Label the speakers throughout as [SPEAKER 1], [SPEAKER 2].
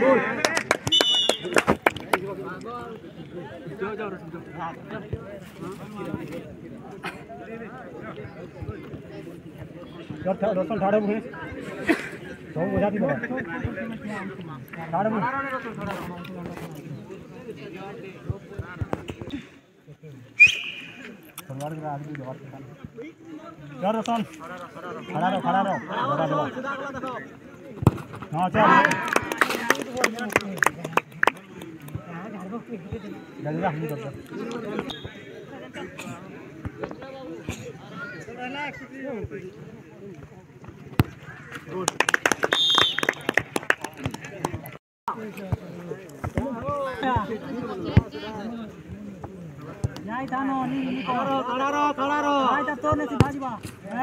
[SPEAKER 1] रसन ठाड़े मुहे तो बुझाती बड़ा ठाड़े मुहे फरवार के आदमी जवाब चल रसन खड़ा रहो हां चल जल्दी हम करते नहीं थानो नहीं खड़ा रहो नहीं तब तो नहीं सिखा जीवा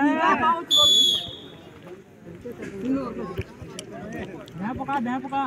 [SPEAKER 1] दे पका